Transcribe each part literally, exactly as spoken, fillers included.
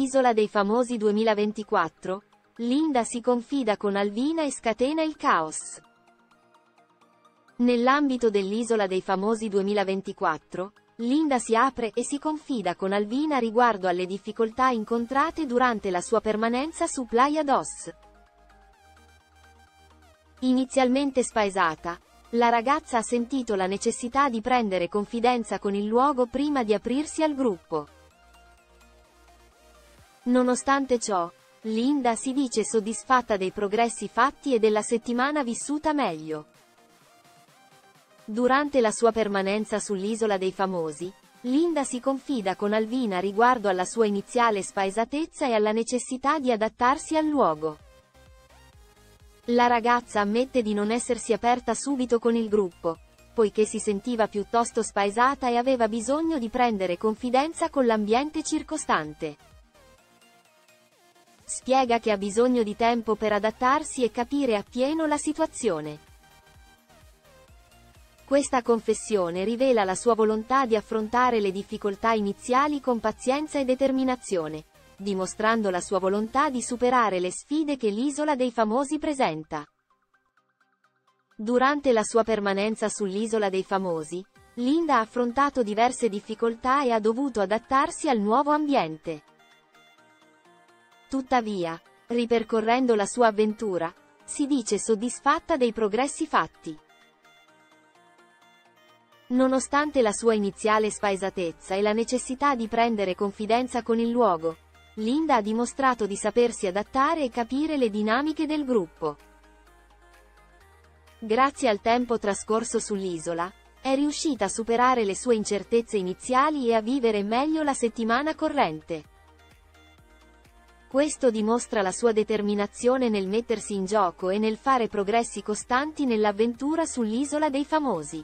L'isola dei famosi duemilaventiquattro? Linda si confida con Alvina e scatena il caos. Nell'ambito dell'Isola dei famosi duemilaventiquattro, Linda si apre e si confida con Alvina riguardo alle difficoltà incontrate durante la sua permanenza su Playa dos. Inizialmente spaesata, la ragazza ha sentito la necessità di prendere confidenza con il luogo prima di aprirsi al gruppo. Nonostante ciò, Linda si dice soddisfatta dei progressi fatti e della settimana vissuta meglio. Durante la sua permanenza sull'Isola dei Famosi, Linda si confida con Alvina riguardo alla sua iniziale spaesatezza e alla necessità di adattarsi al luogo. La ragazza ammette di non essersi aperta subito con il gruppo, poiché si sentiva piuttosto spaesata e aveva bisogno di prendere confidenza con l'ambiente circostante. Spiega che ha bisogno di tempo per adattarsi e capire appieno la situazione. Questa confessione rivela la sua volontà di affrontare le difficoltà iniziali con pazienza e determinazione, dimostrando la sua volontà di superare le sfide che l'Isola dei Famosi presenta. Durante la sua permanenza sull'Isola dei Famosi, Linda ha affrontato diverse difficoltà e ha dovuto adattarsi al nuovo ambiente. Tuttavia, ripercorrendo la sua avventura, si dice soddisfatta dei progressi fatti. Nonostante la sua iniziale spaesatezza e la necessità di prendere confidenza con il luogo, Linda ha dimostrato di sapersi adattare e capire le dinamiche del gruppo. Grazie al tempo trascorso sull'isola, è riuscita a superare le sue incertezze iniziali e a vivere meglio la settimana corrente. Questo dimostra la sua determinazione nel mettersi in gioco e nel fare progressi costanti nell'avventura sull'Isola dei Famosi.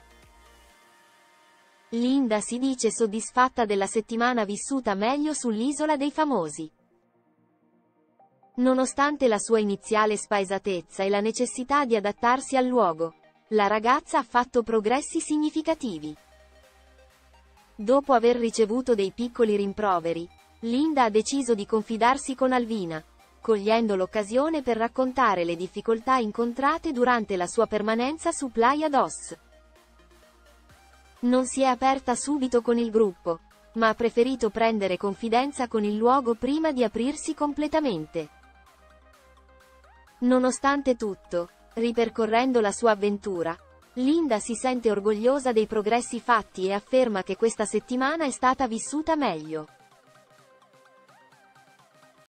Linda si dice soddisfatta della settimana vissuta meglio sull'Isola dei Famosi. Nonostante la sua iniziale spaesatezza e la necessità di adattarsi al luogo, la ragazza ha fatto progressi significativi. Dopo aver ricevuto dei piccoli rimproveri, Linda ha deciso di confidarsi con Alvina, cogliendo l'occasione per raccontare le difficoltà incontrate durante la sua permanenza su Playa dos. Non si è aperta subito con il gruppo, ma ha preferito prendere confidenza con il luogo prima di aprirsi completamente. Nonostante tutto, ripercorrendo la sua avventura, Linda si sente orgogliosa dei progressi fatti e afferma che questa settimana è stata vissuta meglio.